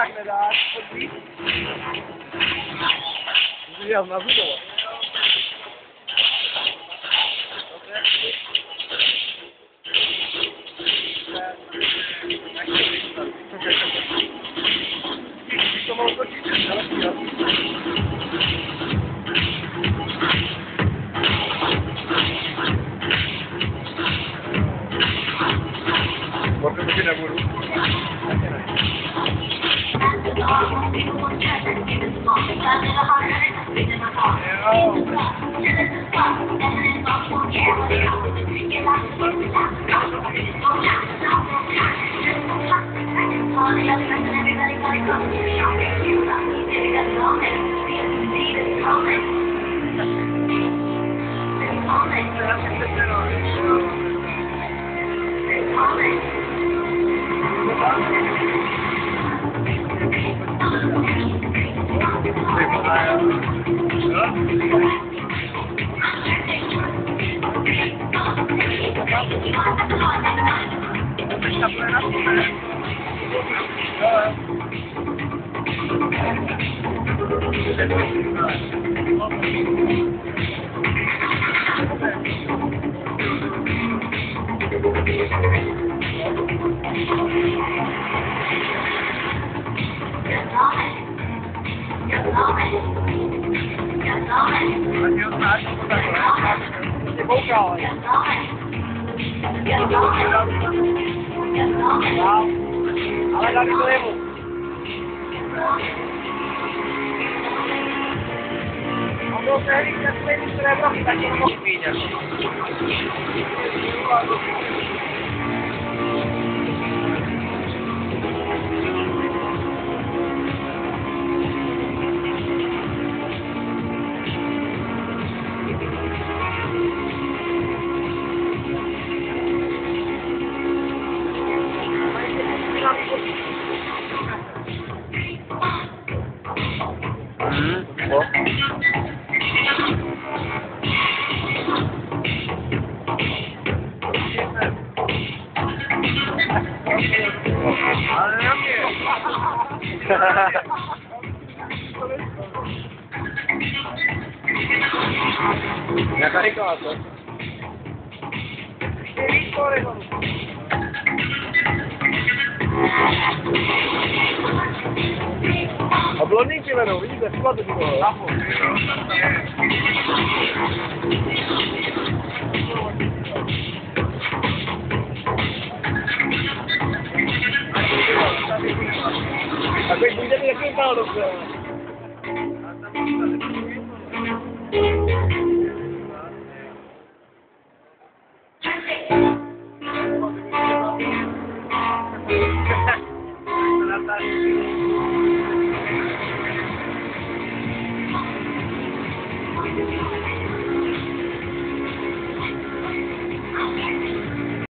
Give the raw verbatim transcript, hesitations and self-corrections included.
tak nedáš podvíc. Já na video. To mohl točit, ale chtěl. Možná taky nebudu. Taky ne. Ale dali to jemu. On byl tehdy takový, které broky, tak to nemohl vidět. Mi ha caricato. Oblonníky vedou, vidíte, skladu by bylo. A teď budeme jaký dál dobře.